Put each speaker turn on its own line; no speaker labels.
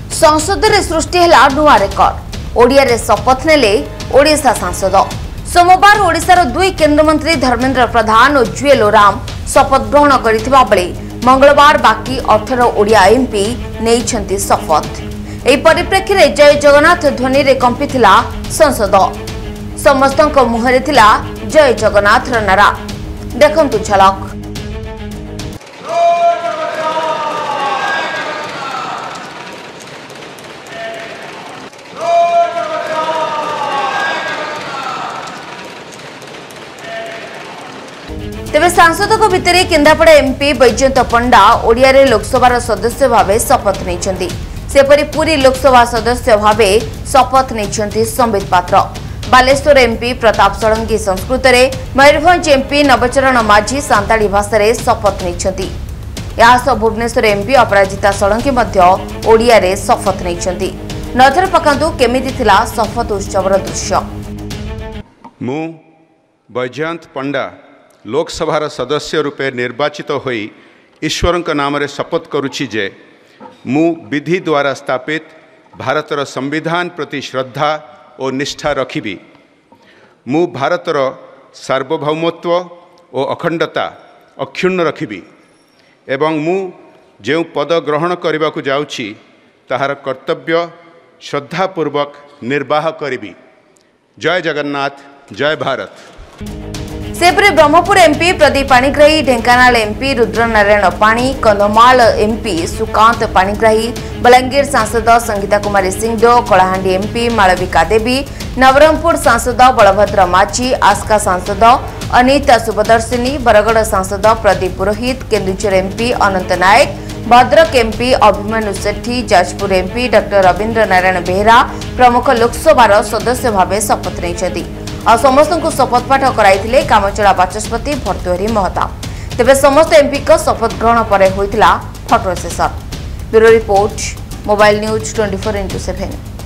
संसद में सृष्टि है नुआ रेकर्ड। ओडिया रे शपथ नेले ओडिशा सांसद। सोमवार ओडिशार दुई केन्द्रमंत्री धर्मेन्द्र प्रधान और जुएल ओराम शपथ ग्रहण करथिबा बेले मंगलवार बाकी 18 ओडिया एमपी नेइछंती शपथ। एही परिप्रेक्षी रे जय जगन्नाथ ध्वनि रे कंपिथिला संसद। समस्तक मुहरे थिला जय जगन्नाथ र नारा। देखंतु झलक। तेज सांसद भितर केन्द्रापड़ा एमपी बैजयंत पंडा ओडिया रे लोकसभा सदस्य भाव शपथ नहीं। सेपरी पुरी लोकसभा सदस्य भाव शपथ नहीं संबित पात्र। बालेश्वर एमपी प्रताप षडंगी संस्कृत रे, मयूरभंज एमपी नवचरण माझी सांताली भाषा रे शपथ नहीं। भुवनेश्वर एमपी अपराजिता षडंगी ओडिया रे शपथ नहीं। नजर पकांतु केमिति थिला शपथ उत्सवर दृश्य।
मु बैजयंत पंडा लोकसभार सदस्य रूपे निर्वाचित होई ईश्वर नाम रे शपथ करुछि जे मु विधि द्वारा स्थापित भारतर संविधान प्रति श्रद्धा और निष्ठा रखिबी। मु भारतर सार्वभौमत्व और अखंडता अक्षुण्ण रखिबी एवं मु जो पद ग्रहण करने को जाउछि ताहार कर्तव्य श्रद्धापूर्वक निर्वाह करिबी। जय जगन्नाथ, जय भारत।
सेपरे Brahmapur MP Pradeep Panigrahi, Dhenkanal MP Rudranarayan Pani, Kandhamal MP Sukanta Panigrahi, Balangir सांसद संगीता कुमारी सिंहदेव, कलाहांडी एमपी मालविका देवी, नवरंगपुर सांसद बलभद्र माझी, आस्का सांसद अनिता सुभदर्शिनी, बरगड़ सांसद Pradeep Purohit, Keonjhar MP Anant Nayak, Bhadrak MP Abhimanyu Sethi, Jajpur MP doctor Rabindra Narayan Behera प्रमुख लोकसभा सदस्य भाव शपथ नहीं। समस्त को शपथ पाठ कराइथिले कामचला बाचस्पति भर्तृहरि महताब। तेबे समस्त एमपी को शपथ ग्रहण पर होइतिला photo session. Bureau report, mobile news 24x7।